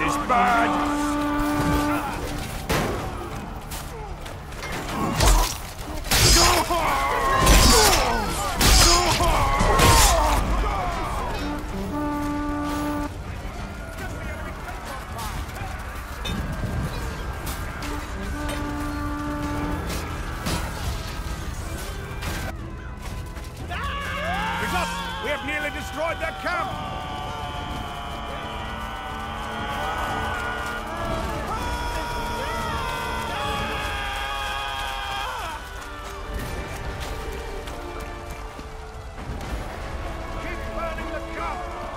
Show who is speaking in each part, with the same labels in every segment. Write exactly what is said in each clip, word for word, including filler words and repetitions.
Speaker 1: is bad! We have nearly destroyed their camp! Keep burning the camp!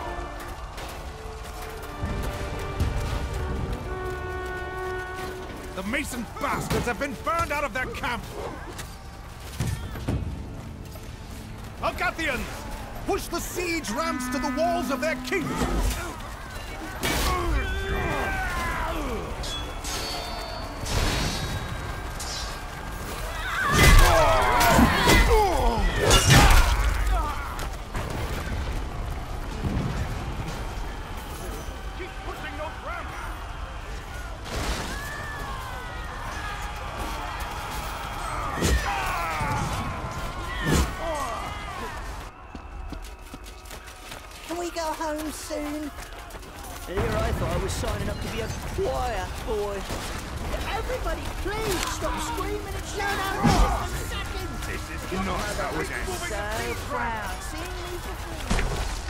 Speaker 1: The Mason bastards have been burned out of their camp! Algathians! Push the siege rams to the walls of their keep! Keep pushing those rams!
Speaker 2: Can we go home soon?
Speaker 3: Here I thought I was signing up to be a choir boy.
Speaker 2: Everybody, please stop screaming and shout out just a second.
Speaker 1: This is not how it ends.
Speaker 2: So proud seeing me perform.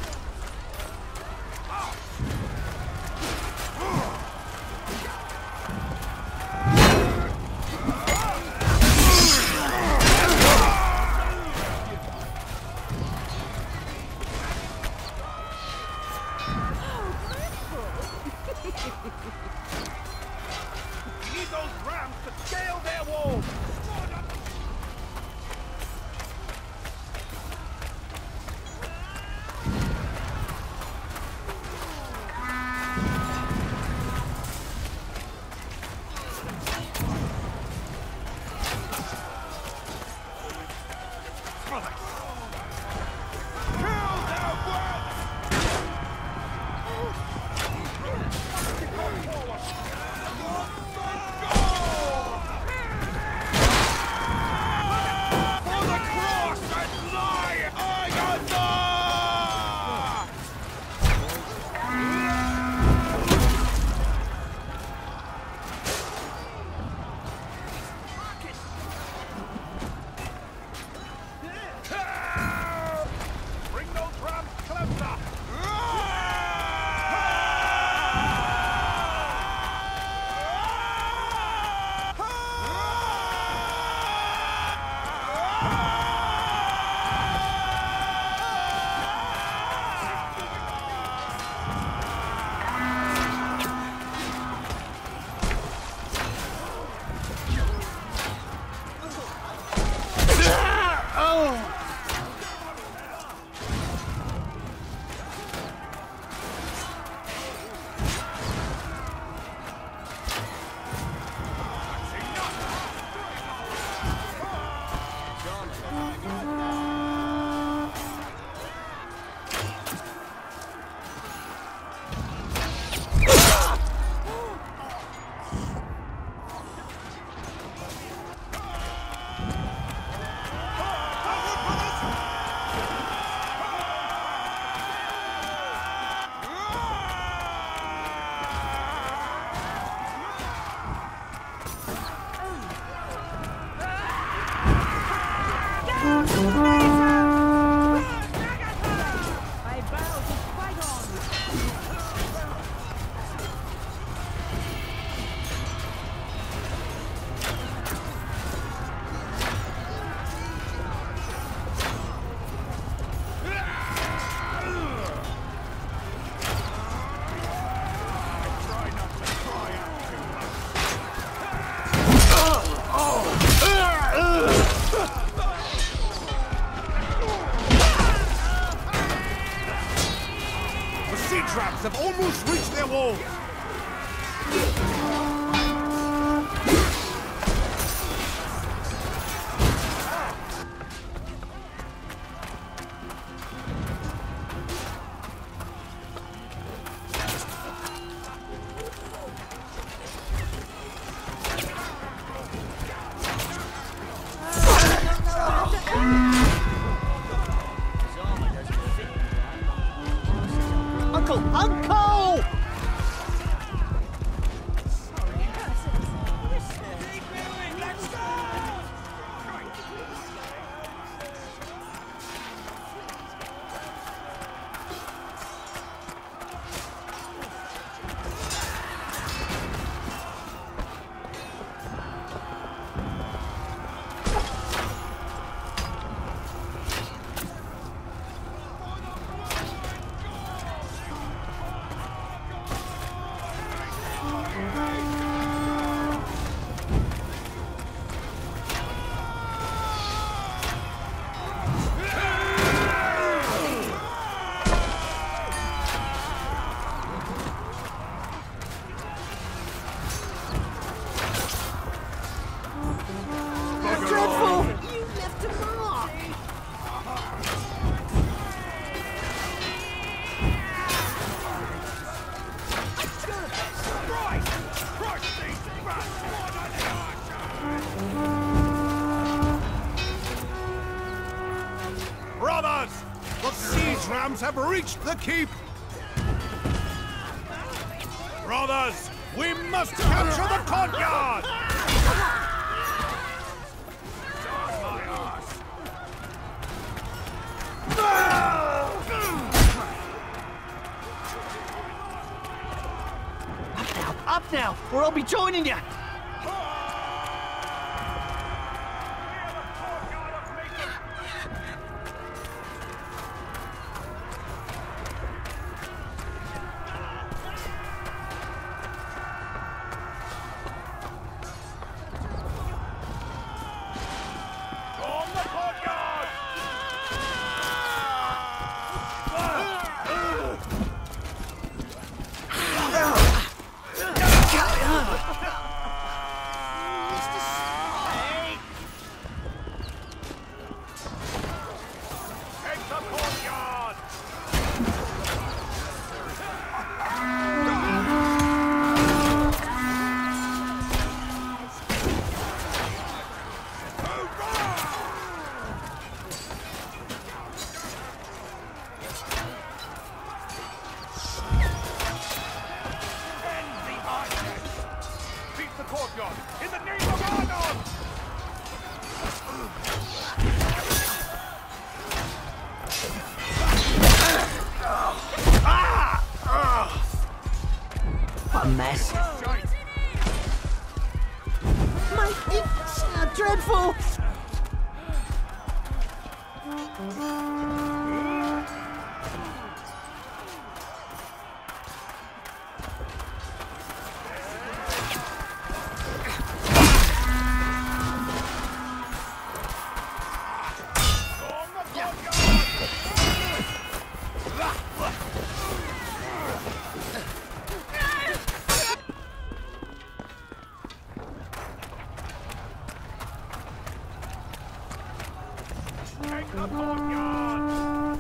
Speaker 1: Need those rams to scale their walls! Bring those rams closer! rams have reached the keep! Brothers, we must capture the courtyard!
Speaker 3: Up now, up now, or I'll be joining you.
Speaker 1: In the name of Argon!
Speaker 3: What a mess.
Speaker 2: Mate, it's uh, dreadful.
Speaker 1: Take the courtyard!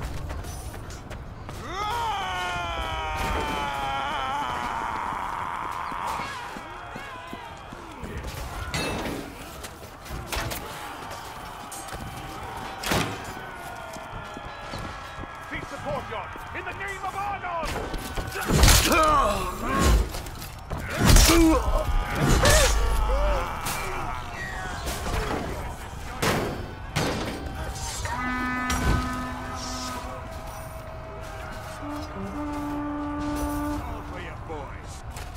Speaker 1: Take the courtyard! In the name of Argon! For you boys.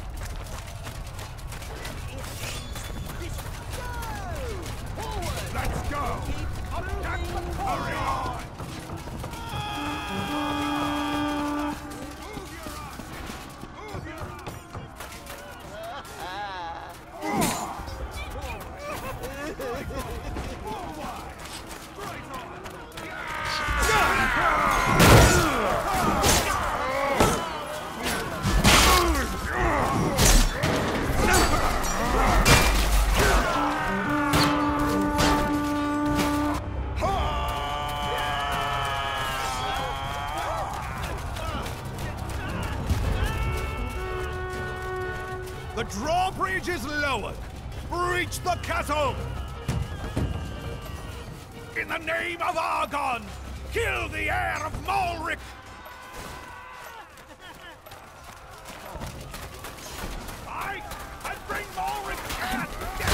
Speaker 1: Let's go! Attack the courtyard! The drawbridge is lowered! Breach the castle! In the name of Argon! Kill the heir of Malric! Fight! And bring Malric back!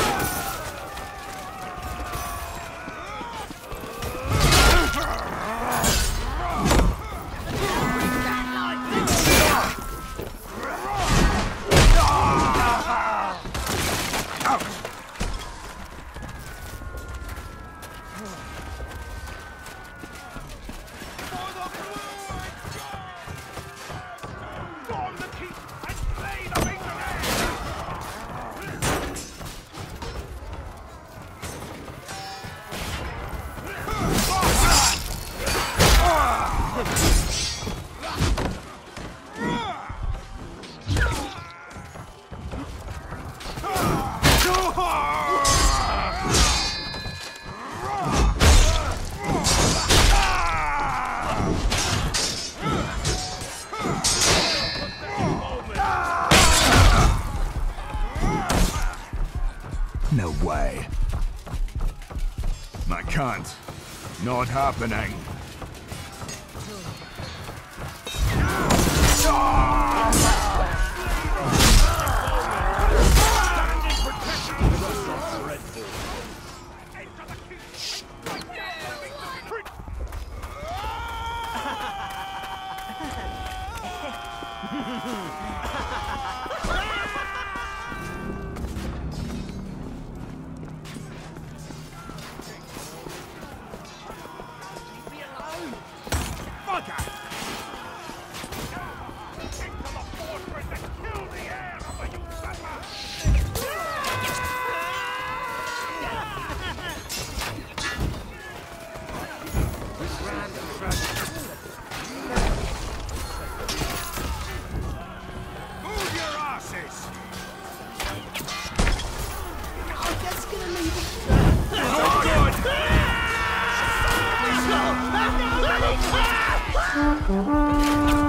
Speaker 4: No way. I can't. Not happening.
Speaker 2: Let's go!